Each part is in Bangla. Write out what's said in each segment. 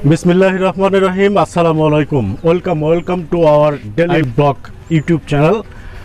बिस्मिल्लाहिर रहमानिर रहीम अस्सलामु आलैकुम welcome to our daily blog YouTube channel.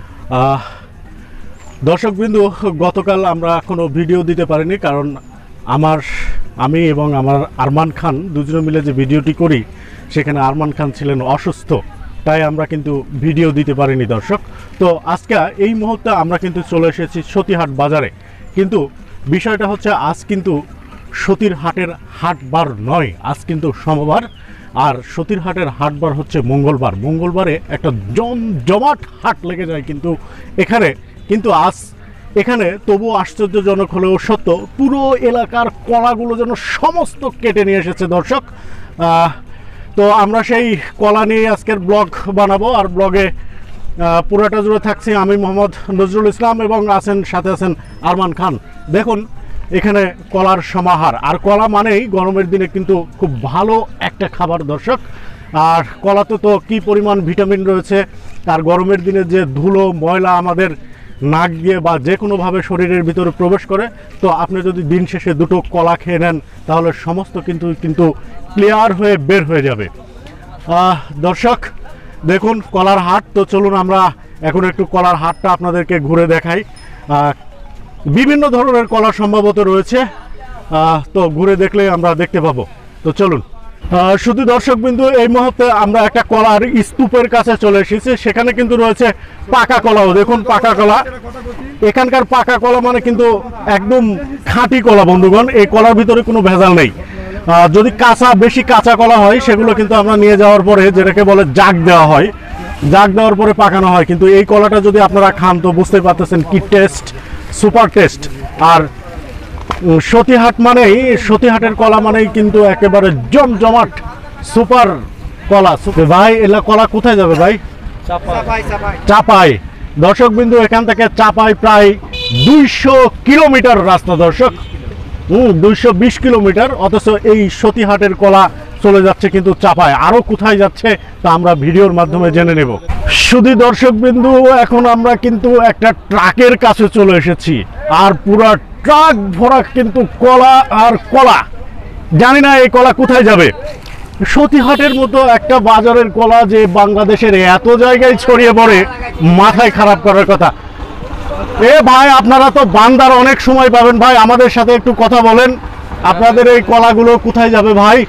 दर्शकबिंदु गतकाल আমরা কোনো ভিডিও দিতে পারিনি কারণ আমি এবং আমার আরমান খান দুজনে মিলে যে ভিডিওটি করি সেখানে আরমান খান ছিলেন অসুস্থ, তাই আমরা কিন্তু ভিডিও দিতে পারিনি দর্শক। তো আজকে এই মুহূর্তে আমরা কিন্তু চলে এসেছি সতীহাট বাজারে, কিন্তু বিষয়টা হচ্ছে আজ কিন্তু সতীর হাটের হাটবার নয়, আজ কিন্তু সোমবার আর সতীর হাটের হাটবার হচ্ছে মঙ্গলবারে একটা জমজমাট হাট লেগে যায় কিন্তু এখানে। কিন্তু আজ এখানে তবু আশ্চর্যজনক হলেও সত্য, পুরো এলাকার কলাগুলো যেন সমস্ত কেটে নিয়ে এসেছে দর্শক। তো আমরা সেই কলা নিয়ে আজকের ব্লগ বানাবো, আর ব্লগে পুরোটা জুড়ে থাকছি আমি মোহাম্মদ নজরুল ইসলাম এবং সাথে আছেন আরমান খান। দেখুন এখানে কলার সমাহার, আর কলা মানেই গরমের দিনে কিন্তু খুব ভালো একটা খাবার দর্শক। আর কলাতে তো কী পরিমাণ ভিটামিন রয়েছে, আর গরমের দিনে যে ধুলো ময়লা আমাদের নাক দিয়ে বা যে কোনোভাবে শরীরের ভিতরে প্রবেশ করে, তো আপনি যদি দিন শেষে দুটো কলা খেয়ে নেন তাহলে সমস্ত কিন্তু ক্লিয়ার হয়ে বের হয়ে যাবে। দর্শক দেখুন কলার হাট, তো চলুন আমরা এখন একটু কলার হাটটা আপনাদেরকে ঘুরে দেখাই। বিভিন্ন ধরনের কলা সম্ভবত রয়েছে, তো ঘুরে দেখলে আমরা দেখতে পাবো। তো চলুন শুধু দর্শকবিন্দু, এই মুহূর্তে আমরা একটা কলার স্তূপের কাছে চলে এসেছি, সেখানে কিন্তু রয়েছে পাকা কলাও। দেখুন পাকা কলা, এখানকার পাকা কলা মানে কিন্তু একদম খাঁটি কলা বন্ধুগণ, এই কলার ভিতরে কোনো ভেজাল নেই। যদি বেশি কাঁচা কলা হয় সেগুলো কিন্তু আমরা নিয়ে যাওয়ার পরে যেটাকে বলে জাগ দেওয়া হয়, জাগ দেওয়ার পরে পাকানো হয়, কিন্তু এই কলাটা যদি আপনারা খান তো বুঝতে পারতেছেন কি টেস্ট, সুপার টেস্ট। আর সতীহাটের কলা মানেই কিন্তু একেবারে জমজমাট সুপার কলা। ভাই এলা কলা কোথায় যাবে ভাই? চাপাই। দর্শকবিন্দু এখান থেকে চাপাই প্রায় 200 কিলোমিটার রাস্তা দর্শক, 220 কিলোমিটার, অথচ এই সতীহাটের কলা চলে যাচ্ছে কিন্তু চাপায়। আরো কোথায় যাচ্ছে তা আমরা ভিডিওর মাধ্যমে জেনে নেব। শুধু দর্শকবিন্দু এখন আমরা কিন্তু একটা ট্রাকের কাছে চলে এসেছি, আর পুরা ট্রাক ভরা কিন্তু কলা আর কলা। জানি না এই কলা কোথায় যাবে। সতীহাটের মতো একটা বাজারের কলা যে বাংলাদেশের এত জায়গায় ছড়িয়ে পড়ে, মাথায় খারাপ করার কথা। এ ভাই আপনারা তো বান্দার অনেক সময় পাবেন ভাই, আমাদের সাথে একটু কথা বলেন, আপনাদের এই কলাগুলো কোথায় যাবে ভাই?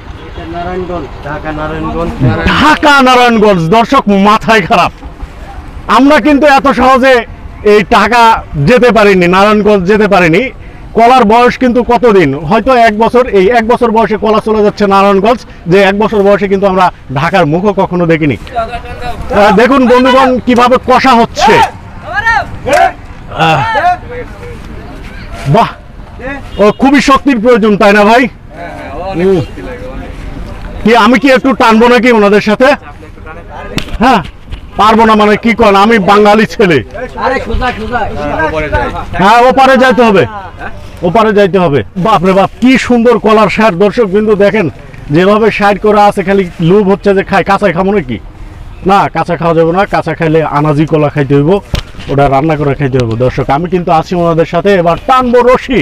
ঢাকা নারায়ণগঞ্জ। দর্শক মাথায় খারাপ, আমরা কিন্তু এত সহজে এই ঢাকা যেতে পারিনি, নারায়ণগঞ্জ যেতে পারিনি। কলার বয়স কিন্তু কতদিন, হয়তো 1 বছর। এই 1 বছর বয়সে কলা চলে যাচ্ছে নারায়ণগঞ্জ, যে 1 বছর বয়সে কিন্তু আমরা ঢাকার মুখও কখনো দেখিনি। দেখুন বন্ধুগণ কিভাবে কষা হচ্ছে, বাহ, ও খুবই শক্তির প্রয়োজন তাই না ভাই? কি আমি কি একটু টানবো নাকি ওনাদের সাথে? হ্যাঁ পারবো না মানে কি করেন, আমি বাঙালি ছেলে। হ্যাঁ ওপারে যাইতে হবে, ওপারে যাইতে হবে। বাপরে বাপ কি সুন্দর কলার সার দর্শক বিন্দু, দেখেন যেভাবে সাইড করা আছে, খালি লোভ হচ্ছে যে খাই। কাঁচা খাবো নাকি? না কাঁচা খাওয়া যাবে না, কাঁচা খাইলে আনাজি কলা খাইতে হইব, ওটা রান্না করে খাইতে হইব। দর্শক আমি কিন্তু আছি ওনাদের সাথে, এবার টানবো রশি।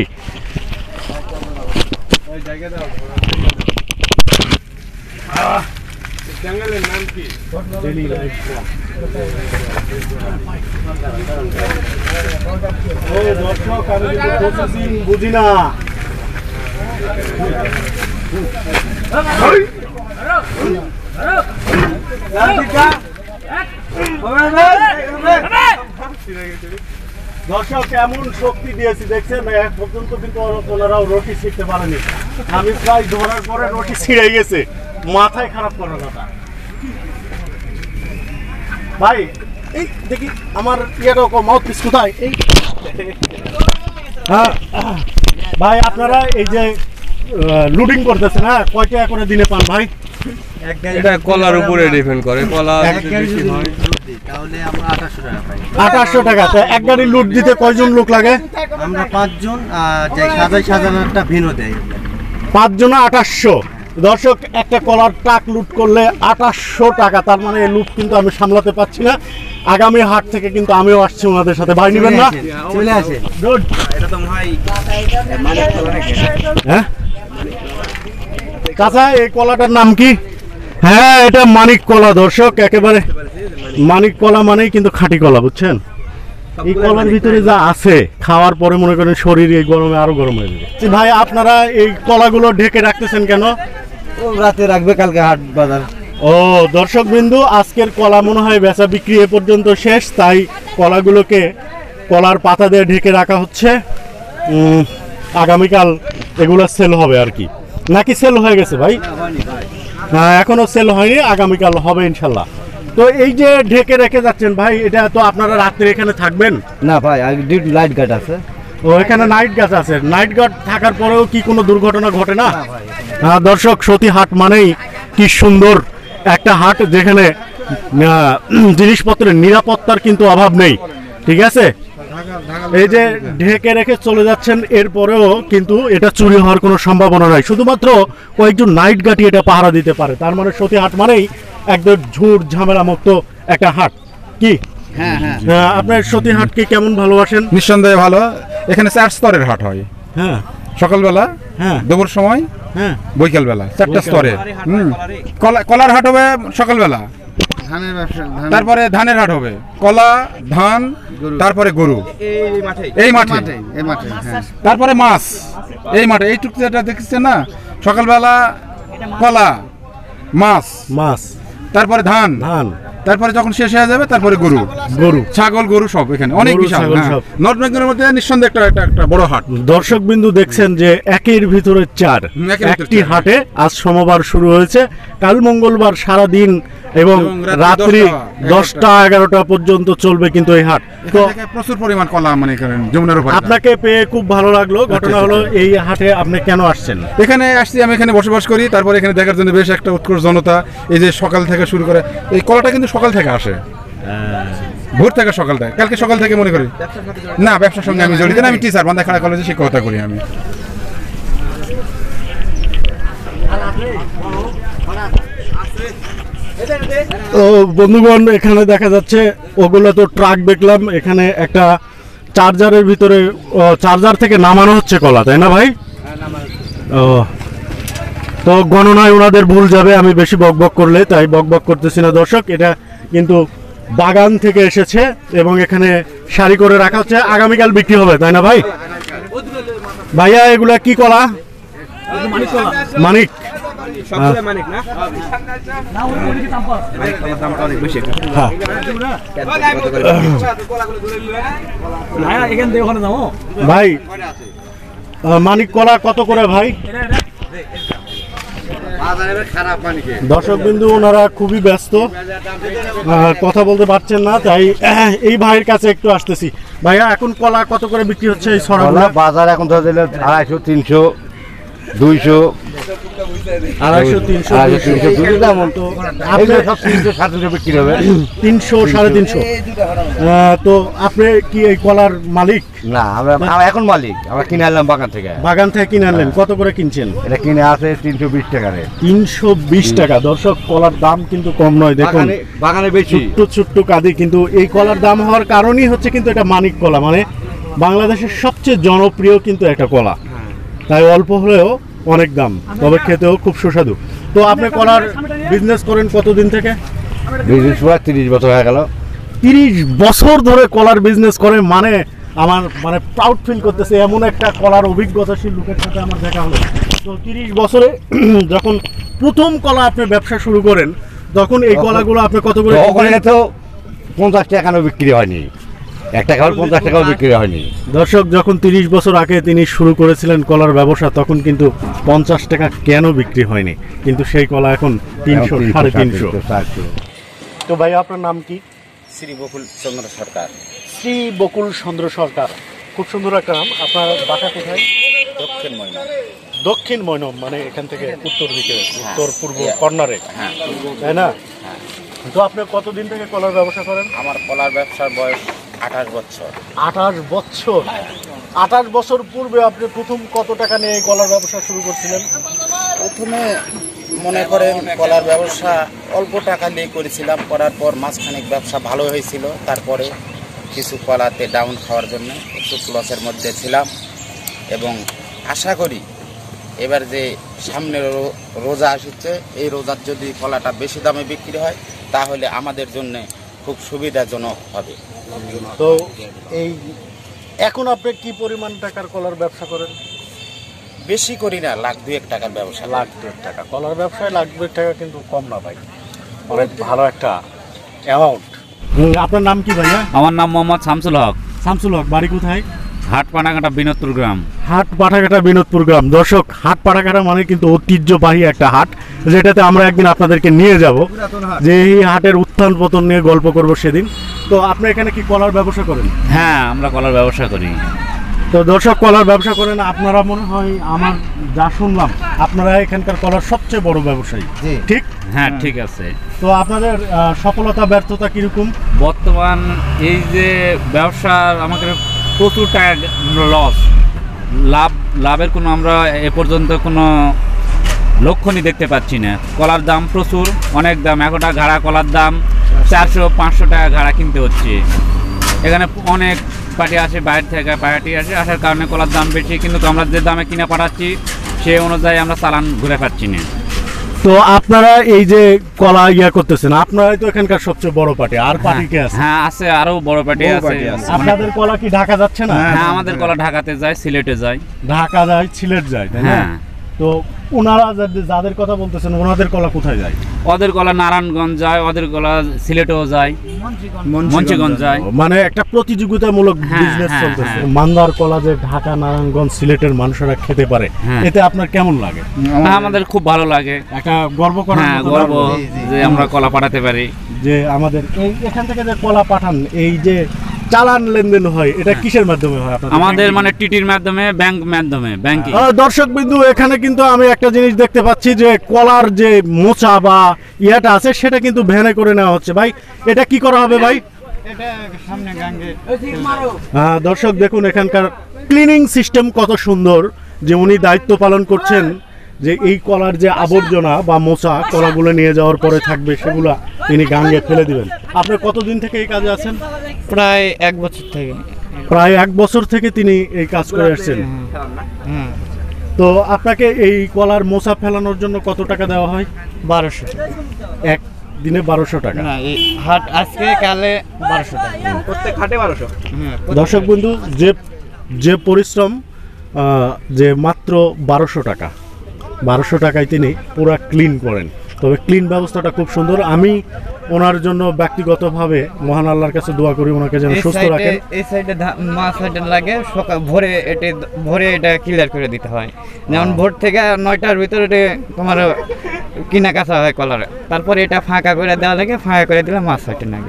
বুঝি না দর্শক এমন শক্তি দিয়েছি দেখছেন, এক পর্যন্ত কিন্তু ওনারাও রুটি শিখতে পারেনি। আমি প্রায় ধরার পরে রুটি ছিঁড়ে গেছে, মাথায় খারাপ করার কথা। ভাই এই দেখি আমার ইয়েরকম মাউথ পিস কোথায়? এই হ্যাঁ ভাই আপনারা এই যে লুডিং করতেছেন, হ্যাঁ কয় টাকা করে দিনে পান ভাই? এটা কলার উপরে ডিপেন্ড করে, কলা যদি বেশি হয় তাহলে আমরা 2800 টাকা পাই। 2800 টাকা। তো এক গাড়ি লুট দিতে কয়জন লোক লাগে? আমরা 5 জন, যে সাজানোটা ভিন্ন দেয়। 5 জনে 2800। দর্শক একটা কলার ট্রাক লুট করলে 2800 টাকা, তার মানে এই লুট কিন্তু আমি সামলাতে পারছি না। আগামী হাট থেকে কিন্তু আমিও আসছি ওনাদের সাথে, ভাই নেবেন না? চলে আসে। গুড। এটা তো ভাই মানে হ্যাঁ চাচা এই কলাটার নাম কি? হ্যাঁ, এটা মানিক কলা দর্শক, একেবারে মানিক কলা মানেই কিন্তু খাঁটি কলা, বুঝছেন? এই কলার ভিতরে যা আছে খাওয়ার পরে মনে করেন শরীর এই গরমে আরো গরম হয়ে যাবে। ভাই আপনারা এই কলাগুলো ঢেকে রাখতেছেন কেন? রাতে রাখবে, কালকে হাট বাজার। ও দর্শক বিন্দু, আজকের কলা মনে হয় বেচা বিক্রি এ পর্যন্ত শেষ, তাই কলাগুলোকে কলার পাতা দিয়ে ঢেকে রাখা হচ্ছে। আগামীকাল এগুলো সেল হবে আর কি, নাকি সেল হয়ে গেছে ভাই? এখনো সেল হয়নি, আগামীকাল হবে ইনশাল্লাহ। তো এই যে ঢেকে রেখে যাচ্ছেন ভাই, এটা তো আপনারা রাত্রে এখানে থাকবেন না ভাই, লাইট গার্ড আছে। ও এখানে নাইট গার্ড আছে। নাইট গার্ড থাকার পরেও কি কোনো দুর্ঘটনা ঘটে না? দর্শক, সতী হাট মানেই কি সুন্দর একটা হাট, যেখানে জিনিসপত্রের নিরাপত্তার কিন্তু অভাব নেই, ঠিক আছে? এই যে ঢেকে রেখে চলে যাচ্ছেন, এরপরেও কিন্তু এটা চুরি হওয়ার কোনো সম্ভাবনা নাই, শুধুমাত্র কয়েকজন নাইট গার্ডই এটা পাহারা দিতে পারে। তার মানে সতী হাট মানেই একদম ঝুট ঝামেলা মুক্ত একটা হাট। কি আপনার সতী হাটকে কেমন ভালোবাসেন? নিঃসন্দেহে ভালো। এখানে 4 স্তরের হাট হয়। হ্যাঁ, সকালবেলা, হ্যাঁ, দুপুর সময়, হ্যাঁ, বৈকাল বেলা, 4টা স্তরে। কলার হাট হবে সকালবেলা, ধানের ব্যবসা, তারপরে ধানের হাট হবে, কলা, ধান, তারপরে গরু এই মাঠে, তারপরে মাছ এই মাঠে। এইটুকু যেটা দেখছেন না, সকালবেলা কলা, মাছ, তারপরে ধান, তারপরে যখন শেষ হয়ে যাবে তারপরে গরু, ছাগল, গরু সব এখানে অনেক বিশাল। নর্থ বেঙ্গলের মধ্যে নিঃসন্দেহে একটা বড় হাট। দর্শক বিন্দু দেখছেন যে একের ভিতরে 4, একটি হাটে আজ সোমবার শুরু হয়েছে, কাল মঙ্গলবার সারা দিন এবং রাত্রি 10টা 11টা পর্যন্ত চলবে কিন্তু এই হাট। তো প্রচুর পরিমাণ কলা মানে যমুনার উপরে। আপনাকে পেয়ে খুব ভালো লাগলো। ঘটনা হলো, এই হাটে আপনি কেন আসছেন? এখানে আসছি, আমি এখানে বসবাস করি, তারপরে এখানে দেখার জন্য বেশ একটা উৎকর্ষ জনতা। এই যে সকাল থেকে শুরু করে, এই কলাটা কিন্তু সকাল থেকে আসে, ভোর থেকে, সকাল থেকে। কালকে সকাল থেকে মনে করি না, ব্যবসার সঙ্গে আমি জড়িত না, আমি টিচার, বান্দাখাড়া কলেজে শিক্ষকতা করি আমি। তো বন্ধুগণ, এখানে দেখা যাচ্ছে ওগুলো তো ট্রাক দেখলাম, এখানে একটা চার্জারের ভিতরে, চার্জার থেকে নামানো হচ্ছে কলা, তাই না ভাই? ও, তো গণনায় ওনাদের ভুল যাবে আমি বেশি বকবক করলে, তাই বকবক করতেছি না দর্শক। এটা কিন্তু বাগান থেকে এসেছে এবং এখানে সারি করে রাখা হচ্ছে, আগামীকাল বিক্রি হবে, তাই না ভাই? ভাইয়া এগুলা কি কলা? মানিক। ভাই মানিক কলা কত করে ভাই? দর্শক বিন্দু, ওনারা খুবই ব্যস্ত, কথা বলতে পারছেন না, তাই এই ভাইয়ের কাছে একটু আসতেছি। ভাইয়া এখন কলা কত করে বিক্রি হচ্ছে এই ছড়াগুলো? বাজার এখন ধরে দিলে 250, 300, 200, 250, 300 দাম। তো সব 300, 700 বিক্রি হবে। 300, 350। তো আপনি কি এই কলার মালিক? না, আমরা এখন মালিক, আমরা কিনে আনলাম বাগান থেকে। বাগান থেকে কিনে আনলেন? কত করে কিনছেন? এটা কিনে আছে 320 টাকা। 320 টাকা। দর্শক, কলার দাম কিন্তু কম নয়, দেখুন বাগানে বেশি ছোট্ট কাঁদি, কিন্তু এই কলার দাম হওয়ার কারণই হচ্ছে কিন্তু এটা মানিক কলা, মানে বাংলাদেশের সবচেয়ে জনপ্রিয় কিন্তু একটা কলা, তাই অল্প হলেও অনেক দাম, তবে খেতেও খুব সুস্বাদু। তো আপনি কলার বিজনেস করেন কতদিন থেকে? বিজনেস 30 বছর হয়ে গেল। 30 বছর ধরে কলার বিজনেস করে, মানে আমার মানে প্রাউড ফিল করতেছে, এমন একটা কলার অভিজ্ঞতাশীল লোকের সাথে আমার দেখা হলো। তো 30 বছরে যখন প্রথম কলা আপনি ব্যবসা শুরু করেন, তখন এই কলাগুলো আপনি কত করে? ওখানে তো 50 টাকা বিক্রি হয়নি, 1 টাকা 50 টাকাও বিক্রি হয়নি। দর্শক, যখন 30 বছর আগে তিনি শুরু করেছিলেন কলার ব্যবসা, তখন কিন্তু 50 টাকা কেন বিক্রি হয়নি, কিন্তু সেই কলা এখন 300, 350। তো ভাই আপনার নাম কি? শ্রী বকুল চন্দ্র সরকার। শ্রী বকুল চন্দ্র সরকার, খুব সুন্দর একটা নাম। আপনার বাসা কোথায়? দক্ষিণ ময়না। দক্ষিণ ময়নম, মানে এখান থেকে উত্তর দিকে, উত্তর পূর্ব কর্নারে, তাই না? তো আপনি কতদিন থেকে কলার ব্যবসা করেন? আমার কলার ব্যবসার বয়স 28 বছর। 28 বছর। 28 বছর পূর্বে আপনি প্রথম কত টাকা নিয়ে কলার ব্যবসা শুরু করছিলেন? প্রথমে মনে করেন কলার ব্যবসা অল্প টাকা দিয়ে করেছিলাম, করার পর মাঝখানিক ব্যবসা ভালো হয়েছিল, তারপরে কিছু কলাতে ডাউন খাওয়ার জন্য একটু লসের মধ্যে ছিলাম, এবং আশা করি এবার যে সামনে রোজা আসছে, এই রোজার যদি কলাটা বেশি দামে বিক্রি হয় তাহলে আমাদের জন্য খুব সুবিধাজনক হবে। তো এই এখন আপনি কি পরিমাণ টাকার কলার ব্যবসা করেন? বেশি করি না, লাখ 2 টাকার ব্যবসা। লাখ 2 টাকা কলার ব্যবসায় লাখ 2 টাকা কিন্তু কম না ভাই, অনেক ভালো একটা অ্যামাউন্ট। আপনার নাম কি ভাইয়া? আমার নাম মোহাম্মদ শামসুল হক। শামসুল হক, বাড়ি কোথায়? হাট পানাঘাটা বিনোদপুর গ্রাম। হাট পাঠাঘাটা বিনোদপুর গ্রাম। দর্শক, হাট পাঠাঘাটা মানে কিন্তু ঐতিহ্যবাহী একটা হাট, যেটাতে আমরা একদিন আপনাদেরকে নিয়ে যাব, যে এই হাটের উত্থান পতন নিয়ে গল্প করব সেদিন। তো আপনি এখানে কি কলার ব্যবসা করেন? হ্যাঁ, আমরা কলার ব্যবসা করি। তো দর্শক, কলার ব্যবসা করেন আপনারা, মনে হয় আমার যা শুনলাম আপনারা এখানকার কলার সবচেয়ে বড় ব্যবসায়ী, ঠিক? হ্যাঁ, ঠিক আছে। তো আপনাদের সফলতা ব্যর্থতা কিরকম? বর্তমান এই যে ব্যবসার আমাদের প্রচুর টাকা লস, লাভের কোনো আমরা এ পর্যন্ত কোনো লক্ষণই দেখতে পাচ্ছি না। কলার দাম প্রচুর, অনেক দাম। একটা ঘাড়া কলার দাম 400-500 টাকা ঘাড়া কিনতে হচ্ছে। এখানে অনেক পার্টি আসে, বাইরে থেকে পার্টি আসে, আসার কারণে কলার দাম বেশি, কিন্তু আমরা যে দামে কিনে পাঠাচ্ছি সেই অনুযায়ী আমরা চালান ঘুরে পাচ্ছি না। তো আপনারা এই যে কলা করতেছেন, আপনারাই তো এখানকার সবচেয়ে বড় পার্টি, আর পার্টি কে আছে? হ্যাঁ, আছে, আরো বড় পার্টি আছে। আপনাদের কলা কি ঢাকা যাচ্ছে না? হ্যাঁ, আমাদের কলা ঢাকাতে যায়, সিলেটে যায়। ঢাকা যায়, সিলেট যায়, তাই না? হ্যাঁ। তো ওনারা যাদের কথা বলতেছেন, ওনাদের কলা কোথায় যায়? ওদের কলা নারায়ণগঞ্জ যায়, ওদের কলা সিলেটেও যায়, মুন্সিগঞ্জ যায়। মানে একটা প্রতিযোগিতামূলক হ্যাঁ, বিজনেস হ্যাঁ, চলতেছে। হ্যাঁ। মান্দার কলা যে ঢাকা, নারায়ণগঞ্জ, সিলেটের মানুষেরা খেতে পারে, হ্যাঁ। এতে আপনার কেমন লাগে? হ্যাঁ, আমাদের খুব ভালো লাগে। একটা গর্ব করার হ্যাঁ, মতো গর্ব ব্যাপার। যে আমরা কলা পাঠাতে পারি। যে আমাদের এখান থেকে যে কলা পাঠান, এই যে চালান লেনদেন হয়, এটা কিসের মাধ্যমে হয় আপনাদের? আমাদের মানে টিটির মাধ্যমে, ব্যাংক মাধ্যমে, ব্যাংকিং। দর্শক বিন্দু, এখানে কিন্তু আমি একটা জিনিস দেখতে পাচ্ছি যে কলার যে মোচা বা ইয়াটা আছে সেটা কিন্তু ভ্যানে করে নেওয়া হচ্ছে। ভাই, এটা কি করা হবে ভাই? দর্শক দেখুন এখানকার ক্লিনিং সিস্টেম কত সুন্দর, যে উনি দায়িত্ব পালন করছেন, যে এই কলার যে আবর্জনা বা মোচা কলাগুলো নিয়ে যাওয়ার পরে থাকবে সেগুলা তিনি গাঙ্গে ফেলে দিবেন। আপনি কতদিন থেকে এই কাজে আছেন? প্রায় 1 বছর থেকে। প্রায় 1 বছর থেকে তিনি এই কাজ করে আসছেন। তো আপনাকে এই কলার মোচা ফেলানোর জন্য কত টাকা দেওয়া হয়? 1200। এক দিনে 1200 টাকা? না, এই হাট আজকে কালে 1200 টাকা। প্রত্যেক হাটে 1200। দর্শক বন্ধু, যে পরিশ্রম, যে মাত্র 1200 টাকা, 1200 টাকায় তিনি পুরো ক্লিন করেন। তবে ক্লিন ব্যবস্থাটা খুব সুন্দর। আমি ওনার জন্য ব্যক্তিগতভাবে মহান আল্লাহর কাছে দোয়া করি ওনাকে যেন সুস্থ রাখেন। এই সাইডে মাছ সাইডে লাগে, সকাল ভোরে এটা ক্লিয়ার করে দিতে হয়। যেমন ভোর থেকে 9টার ভিতরে তোমার কিনা কাঁচা হয় কলার, তারপরে এটা ফাঁকা করে দেওয়া লাগে, ফাঁকা করে দিলে মাছ সাইডে লাগে।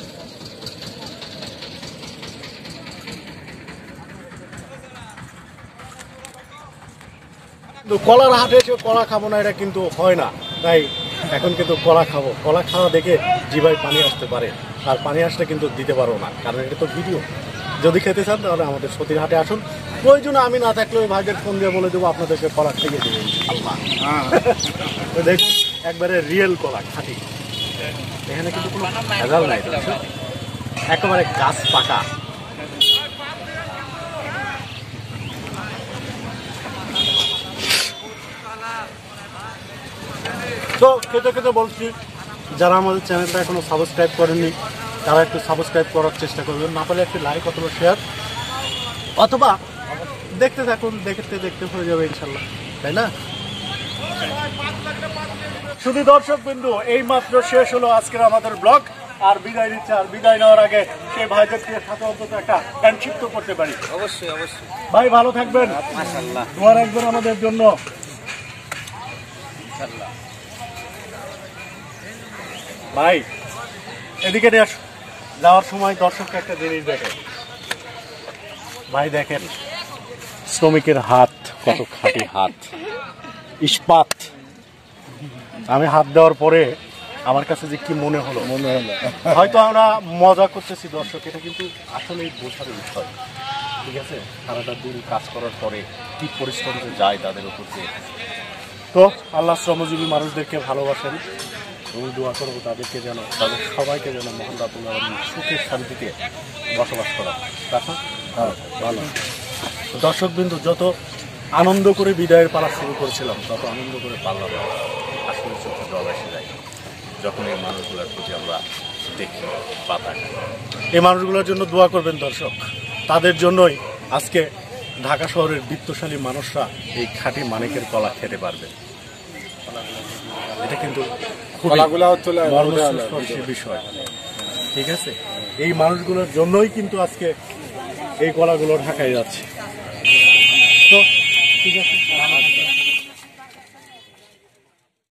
কলার হাটে এসে কলা খাবো না, এটা কিন্তু হয় না। তাই এখন কিন্তু কলা খাবো। কলা খাওয়া দেখে জিভায় পানি আসতে পারে, আর পানি আসলে কিন্তু দিতে পারবো না, কারণ এটা তো ভিডিও। যদি খেতে চান তাহলে আমাদের সতীর হাটে আসুন। প্রয়োজনে আমি না থাকলে ওই ভাইদের ফোন দিয়ে বলে দেবো আপনাদেরকে কলা খেয়ে দেবে ইনশাআল্লাহ। দেখুন একবারে রিয়েল কলা, খাঁটি। এখানে কিন্তু কোনো ভেজাল নাই, একেবারে গাছ পাকা। তো খেতে খেতে বলছি, যারা আমাদের চ্যানেলটা এখনো সাবস্ক্রাইব করেননি তারা একটু সাবস্ক্রাইব করার চেষ্টা করবেন, না পারলে একটু লাইক অথবা শেয়ার, অথবা দেখতে থাকুন, দেখতে দেখতে হয়ে যাবে ইনশাল্লাহ, তাই না? শুধু দর্শক বিন্দু, এই মাত্র শেষ হলো আজকের আমাদের ব্লগ। আর বিদায় নিচ্ছে, আর বিদায় নেওয়ার আগে সেই ভাইদেরকে সাথে অন্তত একটা সংক্ষিপ্ত করতে পারি। অবশ্যই অবশ্যই ভাই ভালো থাকবেন, মাশাআল্লাহ, দোয়া রাখবেন আমাদের জন্য। ইনশাআল্লাহ। ভাই এদিকে যাওয়ার সময় দর্শককে একটা জিনিস দেখেন ভাই, দেখেন শ্রমিকের হাত কত খাঁটি হাত, ইস্পাত। আমি হাত দেওয়ার পরে আমার কাছে যে কি মনে হলো, হয়তো আমরা মজা করতেছি দর্শক, এটা কিন্তু আসলেই বোঝার বিষয়, ঠিক আছে? সারাটা দিন কাজ করার পরে কি পরিশ্রম যে যায় তাদের উপর দিয়ে। তো আল্লাহ শ্রমজীবী মানুষদেরকে ভালোবাসেন এবং দোয়া করবো তাদেরকে যেন, তাদের সবাইকে যেন মহান রাব্বুল আলামিন সুখের শান্তিতে বসবাস করা। তাছাড়া ভালো দর্শকবৃন্দ, যত আনন্দ করে বিদায়ের পালা শুরু করেছিলাম তত আনন্দ করে পারলাম না। আসলে চোখে জল এসে যায় যখন এই মানুষগুলোর প্রতি আমরা দেখি বা তাকাই। এই মানুষগুলোর জন্য দোয়া করবেন দর্শক, তাদের জন্যই আজকে ঢাকা শহরের বিত্তশালী মানুষরা এই খাঁটি মানিকের কলা খেতে পারবে। এটা কিন্তু খুবই মর্মস্পর্শী বিষয়, ঠিক আছে? এই মানুষগুলোর জন্যই কিন্তু আজকে এই কলাগুলো ঢাকায় যাচ্ছে। তো ঠিক আছে।